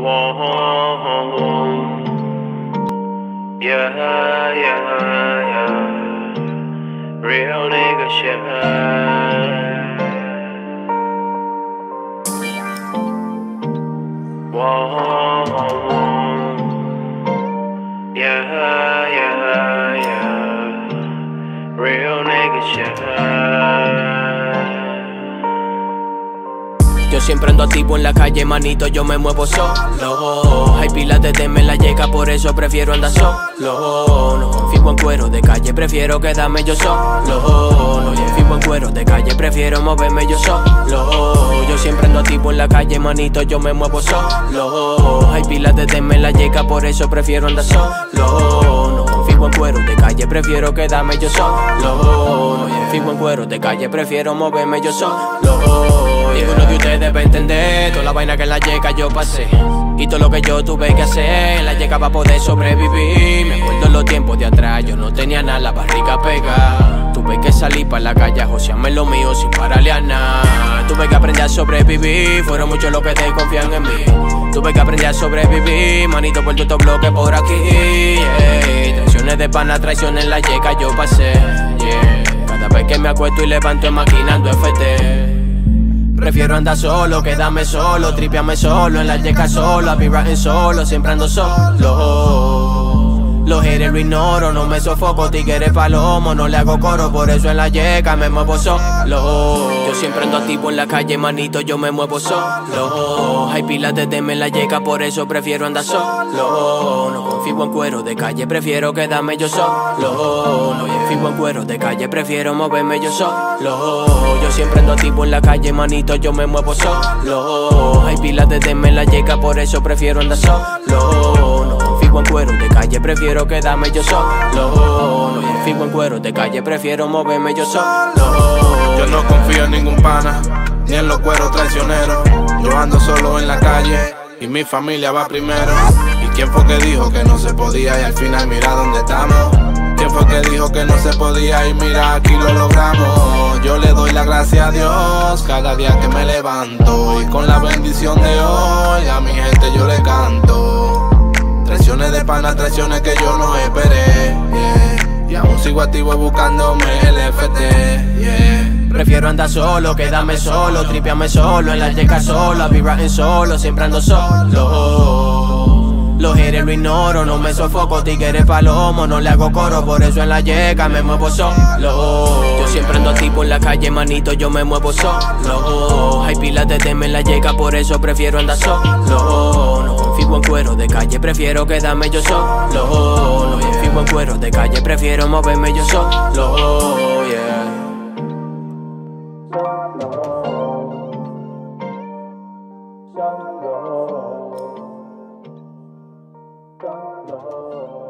Whoa, yeah, yeah, yeah. Real nigga shit. Whoa, yeah, yeah, yeah. Real nigga shit. Yo siempre ando activo en la calle, manito, yo me muevo solo. Hay pilas de DM en la llega, por eso prefiero andar solo. No confío en cuero de calle, prefiero quedarme yo solo. No confío en cuero de calle, prefiero moverme yo solo. Yo siempre ando activo en la calle, manito, yo me muevo solo. Hay pilas de DM en la llega, por eso prefiero andar solo. No confío en cuero de calle, prefiero quedarme yo solo. No confío en cuero de calle, prefiero moverme yo solo. Ninguno de ustedes va a entender toda la vaina que en la yeca yo pasé y todo lo que yo tuve que hacer en la yeca para poder sobrevivir. Me acuerdo los tiempos de atrás, yo no tenía nada, la barriga pegada. Tuve que salir para la calle a josearme lo mío sin pararle a nada. Tuve que aprender a sobrevivir, fueron muchos los que desconfían en mí. Tuve que aprender a sobrevivir, manito, por todo bloque por aquí, yeah. Traiciones de pana, traiciones en la yeca yo pasé, yeah. Cada vez que me acuesto y levanto imaginando FT. Prefiero andar solo, quedarme solo, tripearme solo, en la yeca solo, a be riding solo, siempre ando solo. Los haters lo ignoro, no me sofoco, tigres palomo, no le hago coro, por eso en la yeca me muevo solo. Yo siempre ando activo en la calle, manito, yo me muevo solo. Hay pilas de DM en la yeca, por eso prefiero andar solo. No confío en cuero de calle, prefiero quedarme yo solo. No confío en cuero de calle, prefiero moverme yo solo. Yo siempre ando activo en la calle, manito, yo me muevo solo. Hay pilas de DM en la yeca, por eso prefiero andar solo. No confío en cuero de calle, prefiero quedarme yo solo. No confío en cuero de calle, prefiero moverme yo solo. Yo no confío en ningún pana, ni en los cueros traicioneros. Yo ando solo en la calle y mi familia va primero. ¿Y quién fue que dijo que no se podía y al final mira dónde estamos? ¿Quién fue que dijo que no se podía y mira aquí lo logramos? Yo le doy la gracia a Dios cada día que me levanto y con la bendición de hoy a mi gente yo le canto. Traiciones de pana, traiciones que yo no esperé, yeah. Y aún sigo activo buscándome el FT, yeah. Prefiero andar solo, quedarme solo, tripearme solo, en la yeca solo, a be riding solo, siempre ando solo. Los haters lo ignoro, no me sofoco, tigres palomo, no le hago coro, por eso en la yeca me muevo solo. Yo siempre ando activo en la calle, manito, yo me muevo solo. Hay pilas de DM en la yeca, por eso prefiero andar solo. No confío en cuero de calle, prefiero quedarme yo solo. No confío en cuero de calle, prefiero moverme yo solo, yeah. Solo.